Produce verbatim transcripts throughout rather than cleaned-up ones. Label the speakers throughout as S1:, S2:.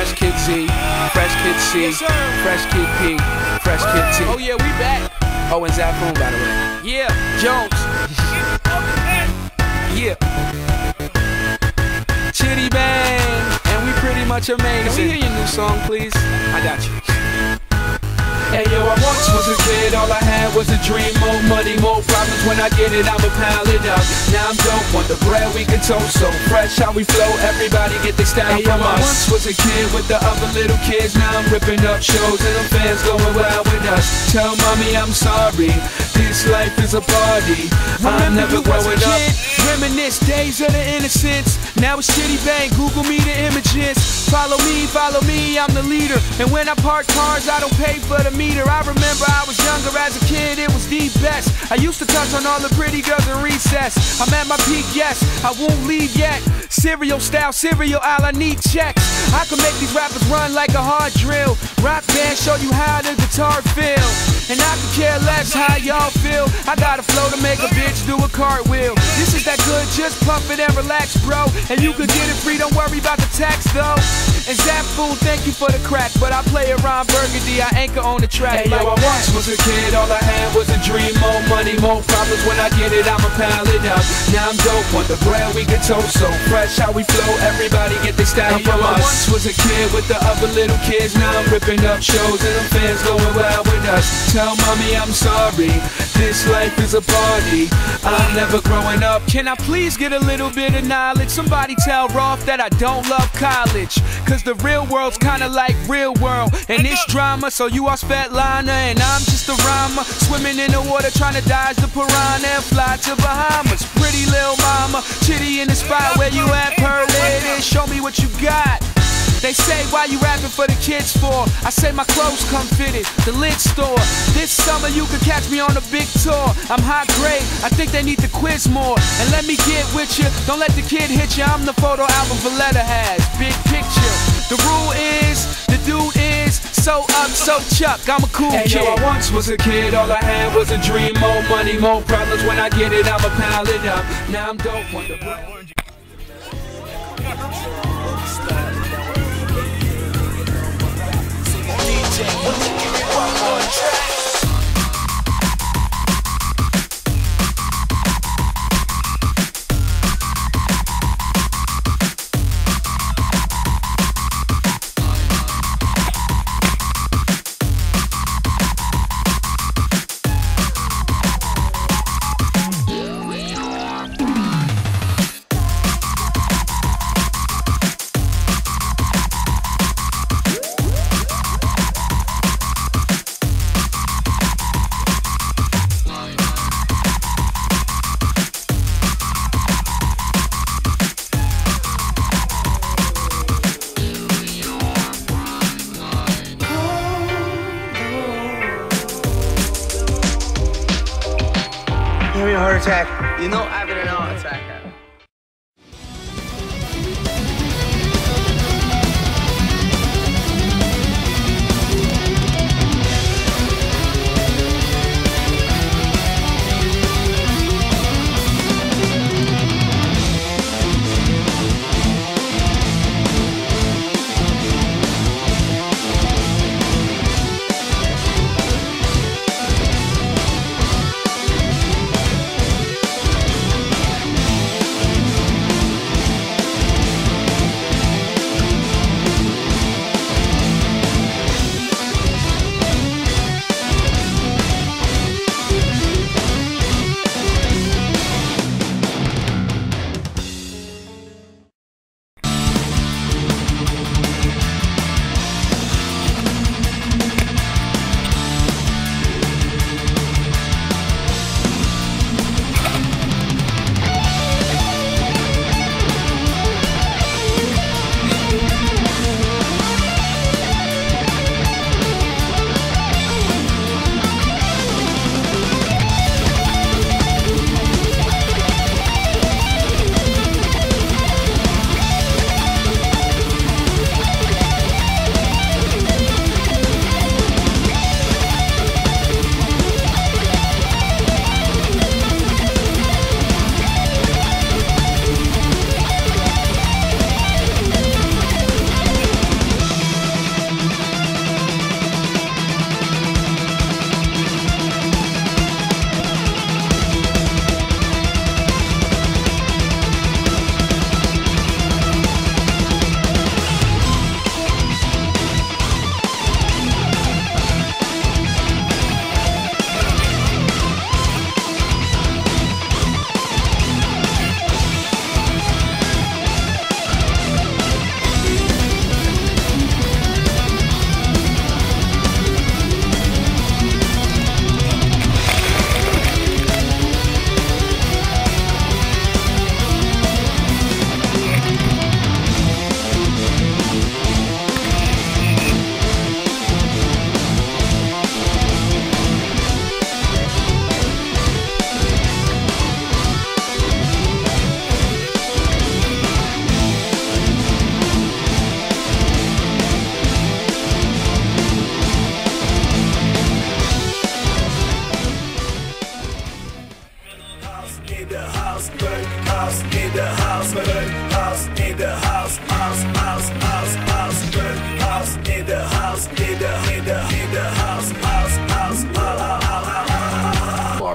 S1: Fresh Kid Z, Fresh Kid C, yes, Fresh Kid P, Fresh Kid T.
S2: Oh yeah, we back.
S1: Oh, and Zafoon, by the way.
S2: Yeah, Jones.
S1: Yeah. Chitty Bang, and we pretty much amazing.
S2: Can we hear your new song, please?
S1: I got you. Hey yo, I once was a kid, all I had was a dream. More money, more problems, when I get it, I'ma pile it up. Now I'm dope, want the bread we can toast. So fresh how we flow, everybody get their style hey, from yo, us. I once was a kid with the other little kids. Now I'm ripping up shows and the fans going wild with us. Tell mommy I'm sorry, this life is a party. I'm never growing up.
S2: Reminisce days of the innocence. Now it's Chitty Bang, Google me the images. Follow me, follow me, I'm the leader. And when I park cars, I don't pay for the meter. I remember I was younger as a kid, it was the best. I used to touch on all the pretty girls in recess. I'm at my peak, yes, I won't leave yet. Cereal style, cereal aisle, I need checks. I can make these rappers run like a hard drill. Rock band, show you how the guitar feel. And I could care less how y'all feel. I got a flow to make a bitch do a cartwheel. This is that good, just pump it and relax, bro. And you can get it free, don't worry about the tax, though. And Zafoon, thank you for the crack, but I play around Burgundy, I anchor on the track.
S1: Hey yo, I once was a kid, all I had was a dream. More money, more problems, when I get it, I'ma pile it up. Now I'm dope, want the bread we can toast. So fresh how we flow, everybody get their style hey, from yo, us. I once was a kid with the other little kids. Now I'm ripping up shows and the fans going wild with us. Tell mommy I'm sorry, this life is a party. I'm never growing up.
S2: Can I please get a little bit of knowledge? Somebody tell Rolf that I don't love college. Cause the real world's kinda like real world. And it's drama, so you are Svetlana and I'm just a rhymer. Swimming in the water trying to dodge the piranha and fly to Bahamas. Pretty little mama, Chitty in the spot where you at, pearl lady. Show me what you got. They say, why you rapping for the kids for? I say my clothes come fitted, the lid store. This summer you can catch me on a big tour. I'm high grade, I think they need to quiz more. And let me get with you, don't let the kid hit you. I'm the photo album Valletta has, big picture. The rule is, the dude is so up, so Chuck, I'm a cool
S1: hey,
S2: kid.
S1: Yo, I once was a kid, all I had was a dream. More money, more problems, when I get it, I'ma pile it up. Now I'm dope, want the bread.
S3: Give me a heart attack.
S4: You know, having an heart attack.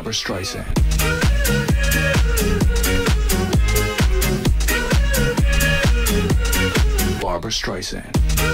S1: Barbra Streisand. Barbra Streisand.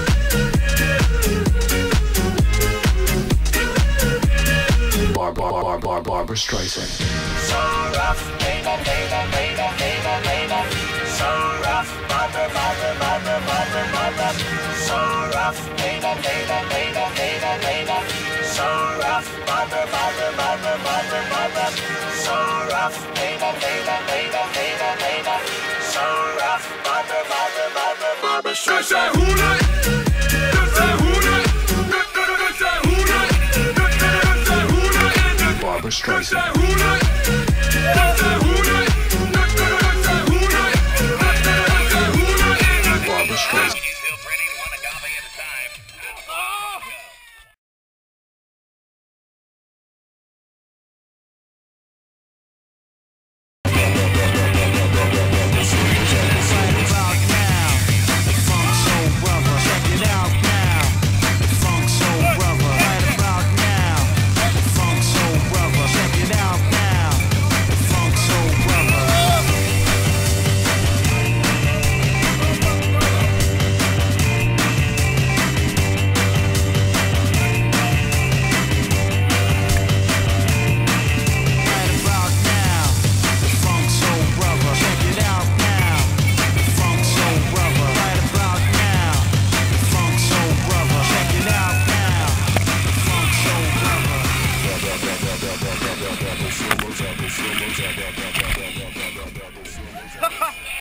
S1: Bar Bar Bar Bar Barbra Streisand.
S5: So rough, baby, baby, baby, baby, baby. So rough, Barbra, Barbra, Barbra, Barbra, Barbra. So rough, baby, baby, baby, baby, baby. So rough, Barbra, Barbra, Barbra, Barbra, Barbra. So rough, baby, baby, baby, baby, baby. So rough, Barbra, Barbra, Barbra, Barbra.
S2: That's that who night. That's that who night. That's that who night. That's that who night.
S1: Barbra
S2: That's
S1: Streisand.
S2: that who night. That's that who night. That's that who night. That's that who night.
S1: Barbra Streisand.
S5: Soul brother,